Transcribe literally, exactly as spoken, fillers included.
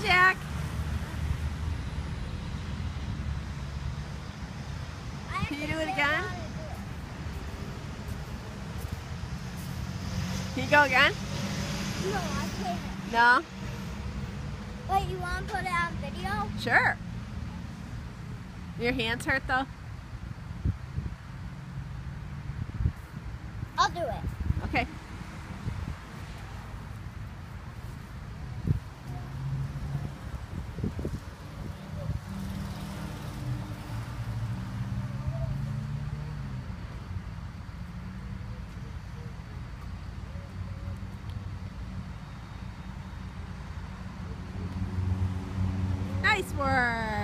Jack. Can you do it again? Can you go again? No, I can't. No? Wait, you want to put it on video? Sure. Your hands hurt though? I'll do it. Okay. Nice work.